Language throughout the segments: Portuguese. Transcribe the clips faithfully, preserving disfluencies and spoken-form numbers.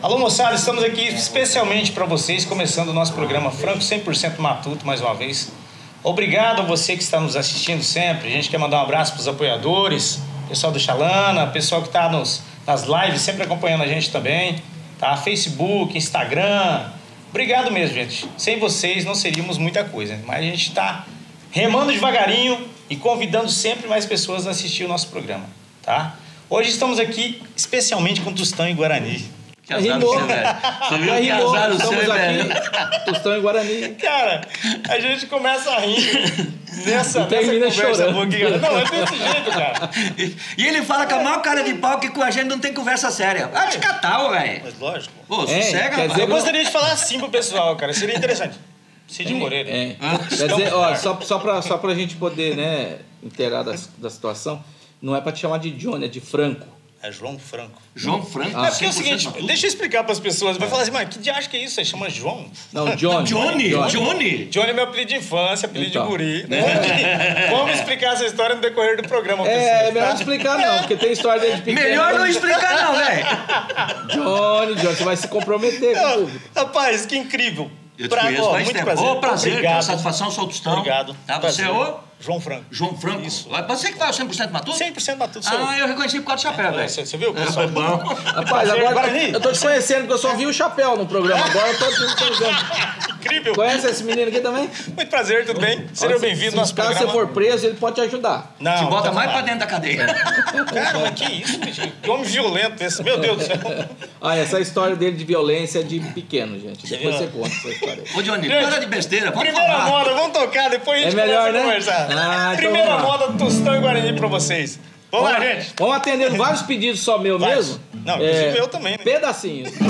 Alô, moçada, estamos aqui especialmente para vocês, começando o nosso programa Franco cem por cento Matuto, mais uma vez. Obrigado a você que está nos assistindo sempre. A gente quer mandar um abraço para os apoiadores, pessoal do Xalana, pessoal que está nos, nas lives, sempre acompanhando a gente também, tá? Facebook, Instagram. Obrigado mesmo, gente. Sem vocês não seríamos muita coisa, mas a gente está remando devagarinho e convidando sempre mais pessoas a assistir o nosso programa, tá? Hoje estamos aqui especialmente com Tostão e Guarani. Que azar no seu, velho. Você viu que azar no seu, velho? Tostão e Guarani. Cara, a gente começa a rir nessa, e termina nessa conversa chorando. aqui. Não, é desse jeito, cara. E, e ele fala com a maior cara de pau que com a gente não tem conversa séria. Ah, te catar, velho. Mas lógico. Pô, É, sossega, quer rapaz. dizer, Eu gostaria de falar assim pro pessoal, cara. Seria interessante. Cid Moreira. É. Quer dizer, ó, só, só, pra, só pra gente poder, né, inteirar da, da situação, não é pra te chamar de Johnny, é de Franco. É João Franco. João Franco. É porque é o cem por cento seguinte, matuto. deixa eu explicar pras pessoas. Vai falar assim, mas que diacho que é isso? Você chama João? Não, Johnny. Johnny? Johnny. Johnny? Johnny é meu apelido de infância, apelido Então. de guri. Vamos, vamos explicar essa história no decorrer do programa, É, é pessoal, melhor tá? não explicar não, porque tem história dele de pequeno. Melhor não explicar, não, velho. Johnny, Johnny, você vai se comprometer com o público. Rapaz, que incrível. Eu te Pra- conheço ó, faz muito tempo. prazer. Ô, prazer, Obrigado. cara. Satisfação, sou o Tostão. Obrigado. Tá, você é Prazer. o João Franco. João Franco. Isso. Você que faz o cem por cento matuto? cem por cento Matuto, sou Ah, eu reconheci por causa do chapéu, velho. Você, você viu? É, pessoal? foi bom. Rapaz, Prazer, agora Guarani. eu tô te conhecendo, porque eu só vi o chapéu no programa. Agora eu tô te conhecendo. Incrível. Conhece esse menino aqui também? Muito prazer, tudo bem? Seja Ó, se- bem-vindo se ao nosso caso programa. você for preso, ele pode te ajudar. Não, Te bota então mais vamos pra lá. dentro da cadeia. Cara, mas que isso, bicho? Que homem violento esse. Meu Deus do céu. Ah, essa história dele de violência é de pequeno, gente. Depois você conta essa história. Ô, Johnny, Gente, para de besteira. Vamos Primeira falar. moda, vamos tocar, depois a gente É melhor, começa a né? conversar. Ah, então Primeira vamos lá. moda do Tostão e Guarani pra vocês. Vamos lá, gente. Vamos atendendo vários pedidos só meu Vários. mesmo? Não, inclusive eu também, né? Pedacinhos. cem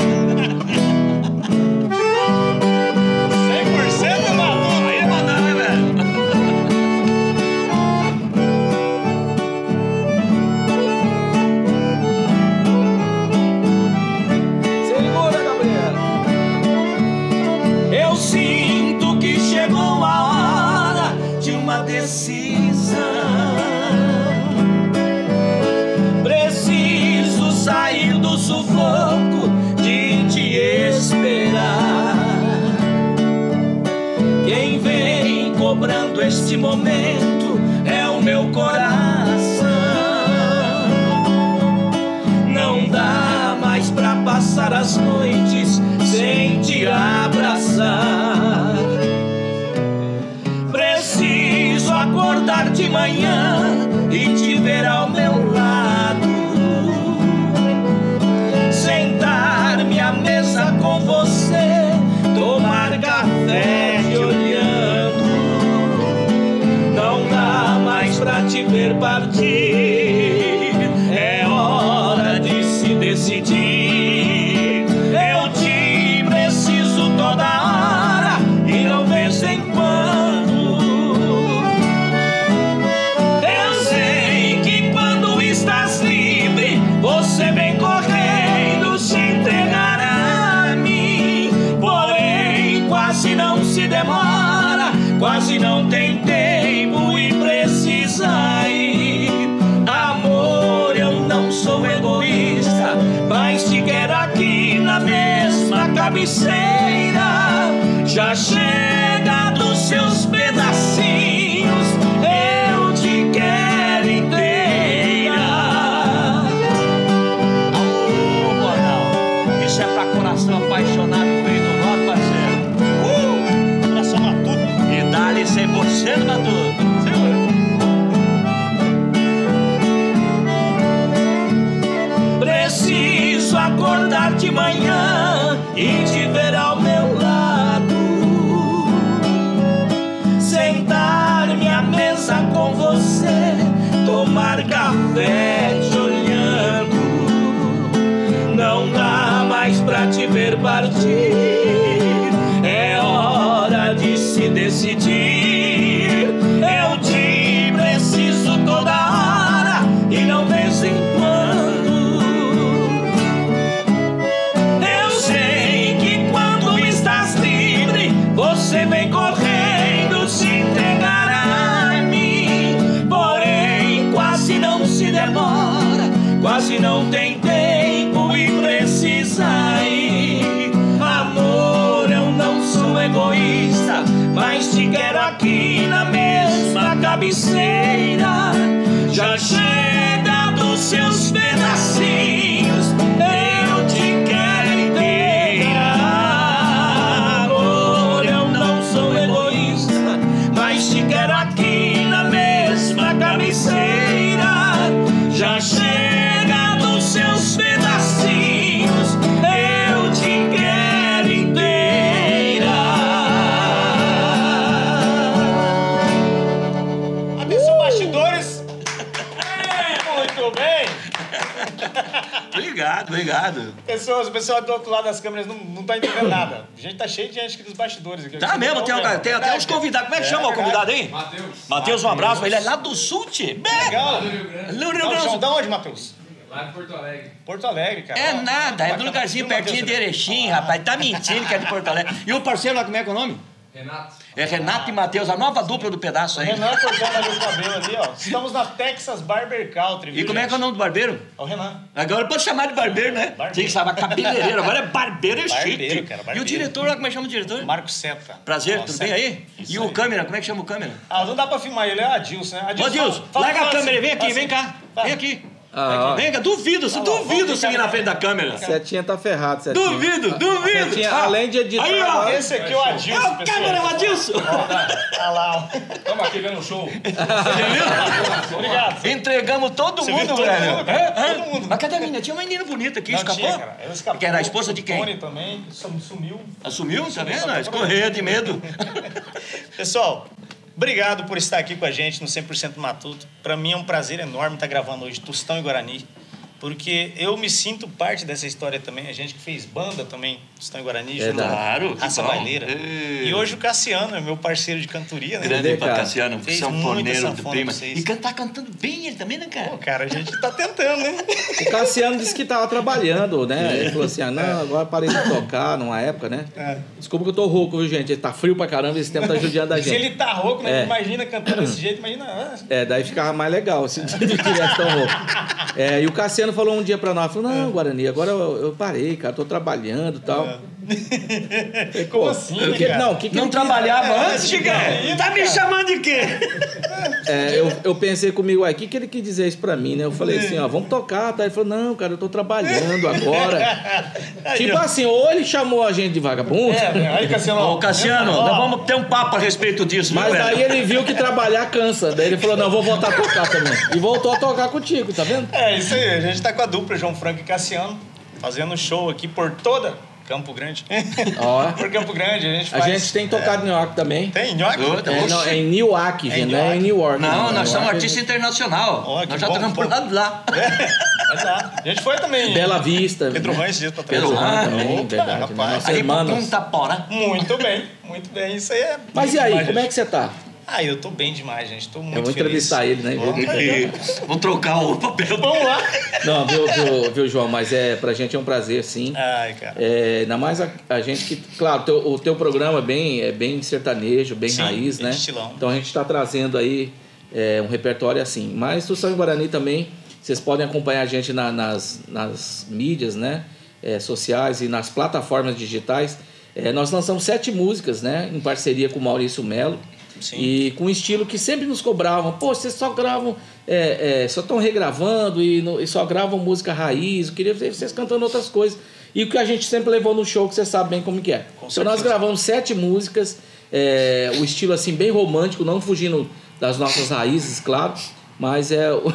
por cento Matuto. Aí mandar, né, velho? Segura, Gabriela. Eu sinto que chegou a hora de uma decisão. Preciso sair do sufoco de te esperar. Quem vem cobrando este momento é o meu coração. Não dá mais pra passar as noites sem te abraçar. Preciso acordar de manhã e te ver ao meu lado. Sentar-me à mesa com você, tomar café te olhando. Não dá mais pra te ver partir, é hora de se decidir. Eu te preciso toda hora e não vez em quando. Eu sei que quando estás livre, você vem correndo se entregar a mim. Porém, quase não se demora, quase não tem tempo e precisa ir. Amor, eu não sou egoísta, mas te quero aqui na mesma cabeceira. Já chega dos seus pedacinhos, eu te quero inteira. Ô, Bornal, isso é pra coração apaixonado feito do nosso parceiro. Uh, coração Matuto. E dá-lhe cem por cento matuto. Preciso acordar de manhã e te ver ao meu lado. Sentar-me à mesa com você, tomar café te olhando. Não dá mais pra te ver partir, é hora de se decidir. Eu te preciso toda hora e não vez em quando. Eu sei que quando estás livre, você vem correndo se entregar a mim. Porém, quase não se demora, quase não tem tempo e precisa ir. cabeceira já chega dos seus pedacinhos. Eu te quero inteira. Amor, eu não sou egoísta, mas te quero aqui na mesma cabeceira. Já chega dos seus pedacinhos. Eu te quero inteira. Atenção, bastidores. Muito bem. Obrigado, obrigado. Pessoas, o pessoal do outro lado das câmeras não, não tá entendendo nada. A gente tá cheio de gente aqui dos bastidores. Aqui. Tá mesmo, tem, um, tem até uns convidados. Como é que chama o convidado aí? Matheus. Matheus, um abraço. Ele é lá do sul, tchê. Legal. No Rio Grande Não, do João, Sul. da onde, Matheus? Lá de Porto Alegre. Porto Alegre, cara. É Ó, nada, é bacana. do lugarzinho E o Matheus pertinho de também? Erechim, rapaz. Tá mentindo que é de Porto Alegre. E o parceiro lá, como é que é o nome? Renato. É Renato e Matheus, a nova dupla do pedaço aí. Renan cortando ali o cabelo ali, ó. Estamos na Texas Barber Country, viu, E como é que é o gente? nome do barbeiro? É o Renan. Agora pode chamar de barbeiro, né? Barbeiro. Tinha que chamar cabeleireiro, agora é barbeiro é chique. Barbeiro, cara, E barbeiro. o diretor lá, como é que chama o diretor? Marco Seta. Prazer, Nossa, tudo bem aí? isso E o aí. câmera, como é que chama o câmera? Ah, não dá pra filmar ele, é o Adilson, né? Ô, Adilson, fala- larga a fala câmera, assim, vem aqui, fala vem assim. cá. Vai. Vem aqui. Ah, ó. Vem cá, duvido, se Tá bom, duvido vamos seguir ficar na frente da câmera. Setinha tá ferrado, Setinha. Duvido, duvido. Setinha, Ah, além de editar... aí, ó. Esse aqui é o É Adilson, o câmera, o Adilson. Olha lá, ó. Estamos aqui vendo o show. Obrigado. Entregamos todo Você mundo, viu todo velho. mundo, cara? Hã? Hã? Todo mundo. Mas cadê a menina? Tinha uma menina bonita aqui, Não escapou? tinha, cara. Ela escapou. Que era a esposa de quem? Tony também, sum- sumiu. Assumiu, tá vendo? Escorreia de medo. Pessoal, obrigado por estar aqui com a gente no cem por cento Matuto. Para mim é um prazer enorme estar gravando hoje Tostão e Guarani, porque eu me sinto parte dessa história também. A gente que fez banda também, Tostão e Guarani, junto Verdade. Claro, que Raça bom. Baileira. Ei. E hoje o Cassiano é meu parceiro de cantoria, né? Grande cara. Cassiano, Fez sanfoneiro muita do sanfona prima. pra vocês. E can- tá cantando bem ele também, né, cara? Pô, cara, a gente tá tentando, né? O Cassiano disse que tava trabalhando, né? Ele falou assim, ah, não, agora parei de tocar numa época, né? É. Desculpa que eu tô rouco, viu, gente? Ele tá frio pra caramba, esse tempo tá judiando a Se gente. ele tá rouco, né? É. Imagina cantando desse jeito, imagina... ah, É, daí ficava mais legal, se ele tivesse tão rouco. É, e o Cassiano falou um dia pra nós, falou, não, Guarani, agora eu, eu parei, cara, tô trabalhando e tal. Falei, Como pô, assim, o que- cara? Não, o que que Não ele quis- trabalhava É, antes, diga Chicão? aí, Tá me cara. chamando de quê? É, eu, eu pensei comigo, ué, o que, que ele quis dizer isso pra mim, né? Eu falei assim, ó, vamos tocar, tá? Ele falou, não, cara, eu tô trabalhando agora. Aí, Tipo ó. assim, ou ele chamou a gente de vagabundo, É, né? Aí, Cassiano... ó. Ô, Cassiano, Ó, nós vamos ter um papo a respeito disso, mas viu, daí velho? ele viu que trabalhar cansa. Daí ele falou, não, vou voltar a tocar também. E voltou a tocar contigo, tá vendo? É, isso aí. A gente tá com a dupla João Franco e Cassiano, fazendo show aqui por toda Campo Grande. Ó. Por Campo Grande, a gente A faz... gente tem tocado em New York também. Tem, nhoque? Ô, tá É, bom. não, é em Newark, gente, não é em New York. Não, New nós somos York artista internacional. Ó, que nós já bom, estamos bom. por lado de lá. Vai lá. A gente foi também. é Bela Vista. Pedro né? Rães esses dias pra trás. Pedro Rãs também, Opa, verdade, né? rapaz. Nossa, Aí, Hermanos. Punta Porã. Muito bem, muito bem. Isso aí é... Mas e aí, como é que você tá? Ah, eu tô bem demais, gente. Tô muito Eu vou feliz. entrevistar ele, né? Vamos, E vamos trocar o papel. Vamos lá. Não, viu, viu, viu, João? Mas é, pra gente é um prazer, sim. Ai, cara. É, ainda mais a, a gente que... Claro, teu- o teu programa é bem, é bem sertanejo, bem Sim, raiz, bem né? estilão. Então a gente está trazendo aí é, um repertório assim. Mas Tostão e Guarani também, vocês podem acompanhar a gente na- nas, nas mídias, né? É, sociais e nas plataformas digitais. É, nós lançamos sete músicas, né? Em parceria com o Maurício Melo. Sim. E com um estilo que sempre nos cobravam. Pô, vocês só gravam, é, é, só estão regravando e, no- e só gravam música raiz. Eu queria ver vocês cantando outras coisas. E o que a gente sempre levou no show, que você sabe bem como que é. Com Então nós certeza. gravamos sete músicas, é, o estilo assim bem romântico, não fugindo das nossas raízes, claro. Mas é... o-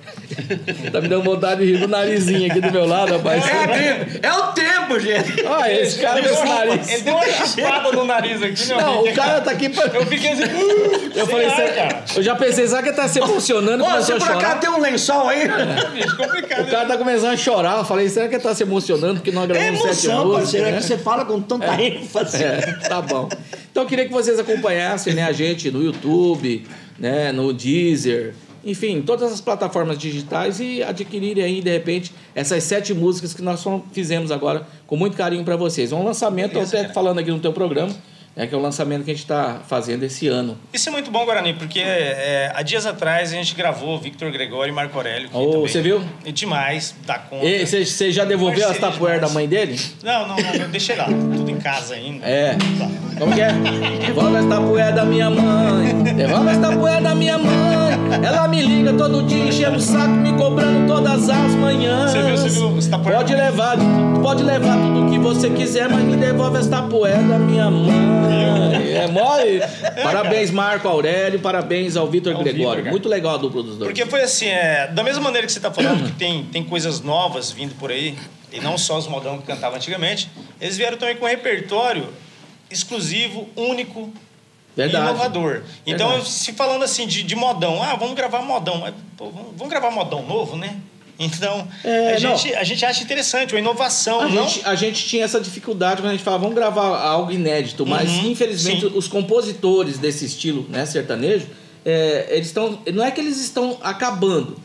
tá me dando vontade de rir do narizinho aqui do meu lado, rapaz. É, tempo. é o tempo, gente. Ah, esse cara com Ele esse deu uma- nariz. Ele deu uma chupada no nariz aqui, meu Não, amigo. o cara tá aqui pra... Eu fiquei assim... Eu falei, sei lá, "Cê- cara. eu já pensei, sabe que ele tá se emocionando, Ô, começou se a por chorar. acaso tem um lençol aí. Bicho, complicado. O cara tá começando a chorar. Eu falei, será que ele tá se emocionando porque nós É gravamos sete emoção, músicas? parceiro. É né? que você fala com tanta ênfase. É, tá bom. Então eu queria que vocês acompanhassem, né, a gente no YouTube, né, no Deezer, enfim, todas as plataformas digitais e adquirirem aí, de repente, essas sete músicas que nós só fizemos agora com muito carinho para vocês. É um lançamento, Beleza, eu até cara. falando aqui no teu programa, É que é o lançamento que a gente está fazendo esse ano. Isso é muito bom, Guarani, porque é, há dias atrás a gente gravou Victor Gregório e Marco Aurélio. Oh, também, você viu? E demais, dá conta. E você já devolveu as tapoeiras da mãe dele? Não, não, não, deixei lá. Tudo em casa ainda. É. Tá. Como que é? Devolve as tapoeiras da minha mãe. Devolve as tapoeiras da minha mãe. Ela me liga todo dia, enchendo o saco, me cobrando todas as manhãs. Você viu, você viu os tapoeiras? Pode levar, pode levar tudo que você quiser, mas me devolve as tapoeiras da minha mãe. É mole. Parabéns, Marco Aurélio, parabéns ao Vitor Gregório. Vitor, muito legal a dupla dos dois. Porque foi assim, é, da mesma maneira que você está falando que tem, tem coisas novas vindo por aí, e não só os modão que cantavam antigamente, eles vieram também com um repertório exclusivo, único, Verdade. e inovador. Então, Verdade. se falando assim de, de modão, ah, vamos gravar modão, mas, pô, vamos, vamos gravar modão novo, né? Então, É, a, gente, a gente acha interessante, uma inovação, A não? gente, a gente tinha essa dificuldade quando a gente falava, vamos gravar algo inédito, mas Uhum, infelizmente sim. os compositores desse estilo, né, sertanejo, é, eles estão. Não é que eles estão acabando.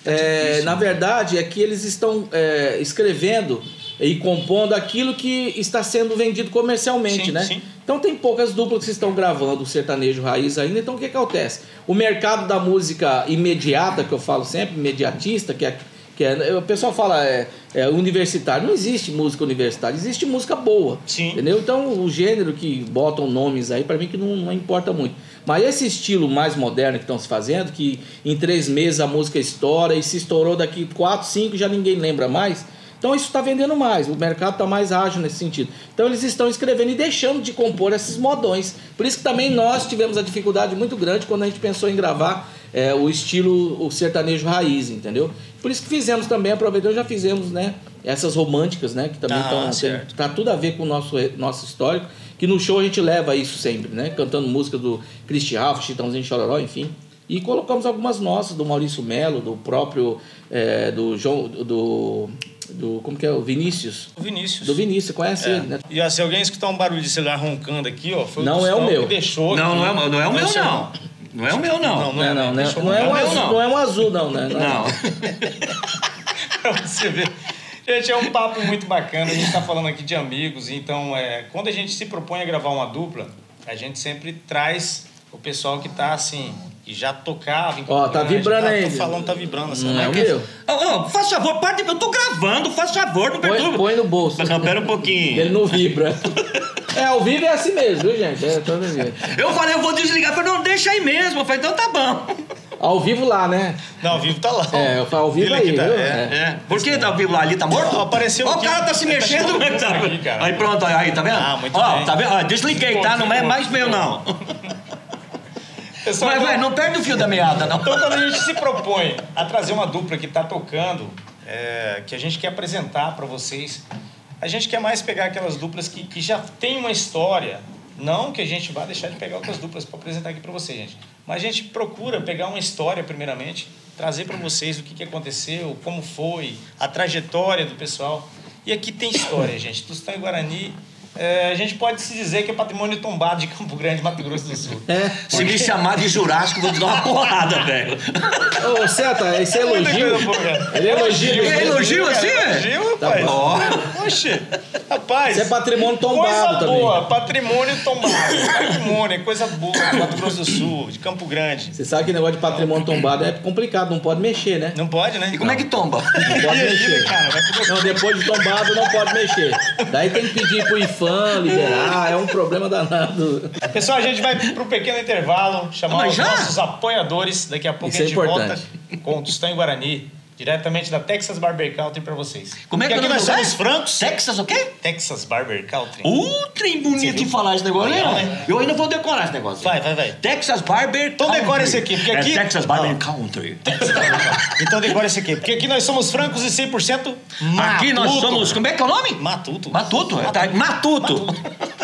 É, na verdade, é que eles estão é, escrevendo e compondo aquilo que está sendo vendido comercialmente, Sim, né? sim. Então tem poucas duplas que estão gravando o sertanejo raiz ainda, então o que, que acontece? O mercado da música imediata, que eu falo sempre, imediatista, que é. Que é, o pessoal fala é, é universitário. Não existe música universitária, existe música boa. Sim. Entendeu? Então o gênero que botam nomes aí, para mim que não, não importa muito. Mas esse estilo mais moderno que estão se fazendo, que em três meses a música estoura e se estourou daqui quatro, cinco já ninguém lembra mais. Então isso está vendendo mais, o mercado está mais ágil nesse sentido. Então eles estão escrevendo e deixando de compor esses modões. Por isso que também nós tivemos a dificuldade muito grande quando a gente pensou em gravar é, o estilo, o sertanejo raiz, entendeu? Por isso que fizemos também, aproveitando, já fizemos, né, essas românticas, né, que também Ah, estão... certo. Tá tudo a ver com o nosso, nosso histórico, que no show a gente leva isso sempre, né, cantando música do Cristi Ralph, Chitãozinho Chororó, enfim. E colocamos algumas nossas, do Maurício Melo, do próprio, é, do João, do... Do, como que é? O Vinícius. O Vinícius. Do Vinícius, você conhece É. ele, né? E ó, se alguém escutar um barulho de celular roncando aqui, ó, foi Não o é o Tostão meu. que deixou. Não, aqui. não é, não é o meu, seu não. Não é o meu, não. Não, Não, não, não, não, é, deixou não, é um meu, azul, não. não é um azul, não, né? Não. Pra você ver. Gente, é um papo muito bacana. A gente tá falando aqui de amigos. Então, é, quando a gente se propõe a gravar uma dupla, a gente sempre traz o pessoal que tá assim, que já tocava. em Ó, tá Campo Grande, vibrando tá, aí. Tô falando, tá vibrando essa Não é o máquina. meu. Oh, oh, faz favor, parte, eu tô gravando, faz favor, não Põe, perturba. põe no bolso. Não, pera um pouquinho. Ele não vibra. É, ao vivo é assim mesmo, viu, gente? É, todo jeito. Eu falei, eu vou desligar. Eu falei, não, deixa aí mesmo. Eu falei, então tá bom. Ao vivo lá, né? Não, ao vivo tá lá. É, eu falo ao vivo Ele aí, aqui tá- viu? é. É. É. Por que tá vivo lá? Ali tá morto? Ó, apareceu Ó, aqui. o cara tá se Tá mexendo. chegando Mas tá... aqui, cara. Aí pronto, aí, tá vendo? Ah, muito Ó, bem. tá vendo? Ó, desliguei, tá? Não é mais meu, não. Pessoal, Vai, então- vai, não perde o fio da meada, não. Então, quando a gente se propõe a trazer uma dupla que está tocando, é, que a gente quer apresentar para vocês, a gente quer mais pegar aquelas duplas que, que já tem uma história. Não que a gente vá deixar de pegar outras duplas para apresentar aqui para vocês, gente. Mas a gente procura pegar uma história, primeiramente, trazer para vocês o que, que aconteceu, como foi, a trajetória do pessoal. E aqui tem história, gente. Tostão e Guarani, é, a gente pode se dizer que é patrimônio tombado de Campo Grande, Mato Grosso do Sul. É. Se me chamar de Jurássico, eu vou te dar uma porrada, velho. Ô, Seta, esse é Muita elogio. coisa boa, cara. Ele é elogio. É elogio assim, cara, é? elogio, Tá rapaz. bom. Oxe, rapaz. Isso é patrimônio tombado coisa também. boa, patrimônio tombado. Patrimônio, é coisa boa. Mato Grosso do Sul, de Campo Grande. Você sabe que negócio de patrimônio tombado é complicado, não pode mexer, né? Não pode, né? E como é que tomba? Não E pode aí, mexer. né, cara? Vai poder... Não, depois de tombado não pode mexer. Daí tem que pedir pro I F A M liberar, é um problema danado. Pessoal, a gente vai para um pequeno intervalo, chamar Mas os já? nossos apoiadores. Daqui a pouco Isso a é gente importante. volta com o Tostão e Guarani, diretamente da Texas Barber Country para vocês. Como é que Porque é o aqui nome nós do somos lugar? francos. Texas o quê? Texas Barber Country. Uh, trem bonito de falar esse negócio, Legal, né? né? Eu ainda vou decorar esse negócio. Vai, vai, vai. Texas Barber Então Country. decora esse aqui, porque aqui- É Texas Barber Ó. Country. Então decora esse aqui, porque aqui nós somos francos e cem por cento matuto. Aqui nós somos... Como é que é o nome? Matuto. Matuto. é, tá? Matuto.